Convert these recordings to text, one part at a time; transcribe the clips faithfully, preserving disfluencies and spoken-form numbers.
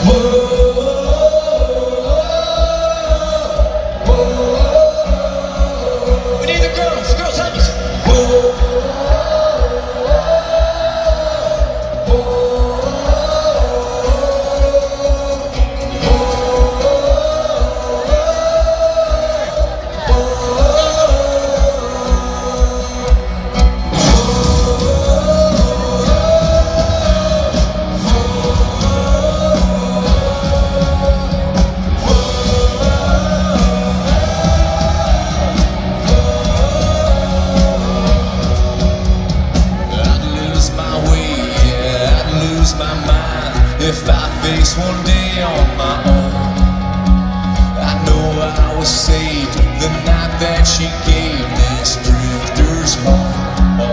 If I face one day on my own, I know I was saved the night that she gave this drifter's home.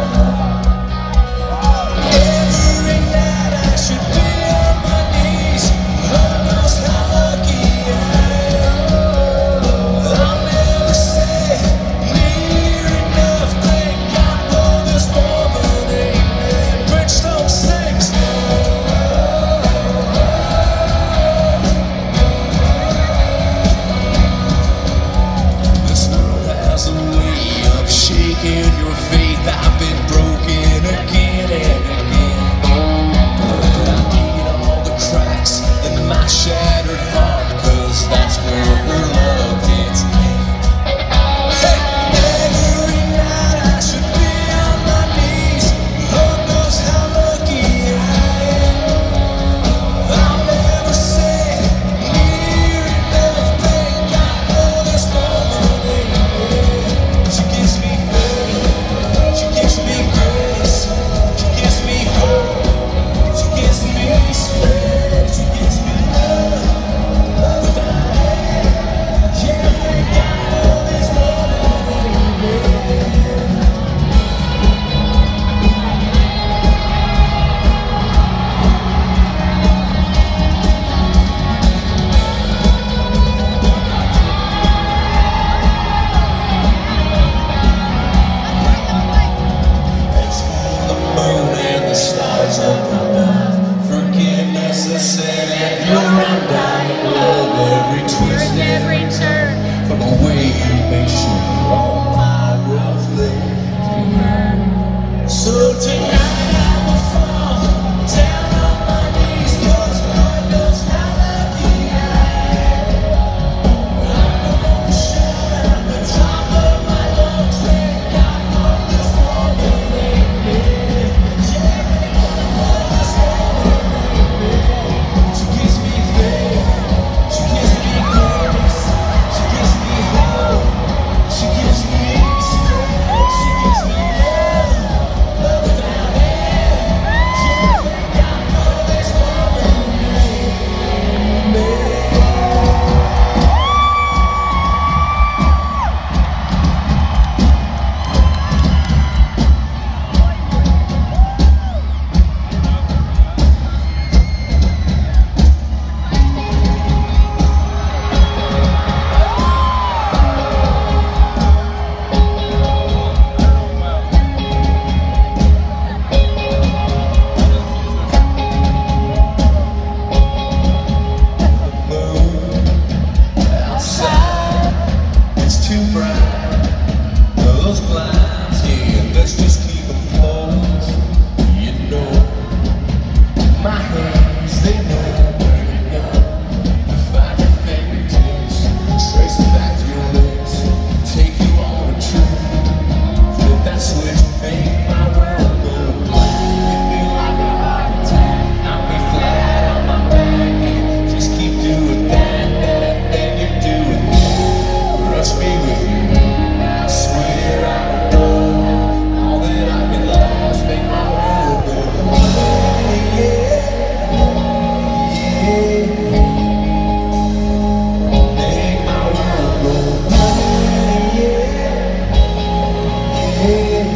Every night I should be on my knees. Lord knows how lucky I am. I'll never say near enough. Thank God for this woman, amen. Bridgestone sings. In your faith, I've been broken again and again. But I need all the cracks in my shattered heart, 'cause that's where her love gets in. Hey, every night I should be on my knees. Lord knows how lucky I am. I'll never say near enough. Thank God for this woman, amen. She gives me She gives me grace, she gives me hope, she gives me strength, she gives me love, love without end. Yeah, thank God for this woman, amen. Stars up above, forgiveness is sin, and your undying love, every twist and every turn, from the way you make sure all my roads lead to her. So tonight I will fall down on my knees, 'cause Lord knows how lucky I am. I'm gonna shout at the top of my lungs, thank God for this woman, amen. She gives me faith, she gives me grace, she gives me hope, she gives me strength, she gives me love, love without end. Yeah, thank God for this woman, amen. Outside, it's too bright. Those blinds, yeah, let's just keep them closed. You know, my hands, they know where to go. To find your fingertips, trace them back to your lips, take you on a trip. Flip that switch, make my world go black. Hit me like a heart attack, knock me flat on my back, and just keep doing that, that, that you're doing that. Rush me with you, I swear I don't know. All that I can last, make my world go away, yeah, yeah. Make my world go away, yeah, yeah.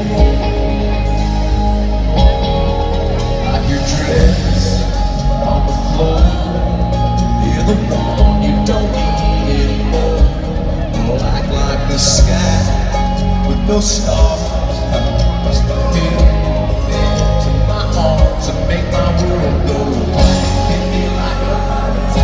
Like your dress on the floor, you're the one you don't need anymore. Black like the sky with no stars, just the feeling to my arms and make my world go black. Hit me like a heart attack.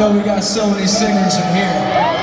know we got so many singers in here.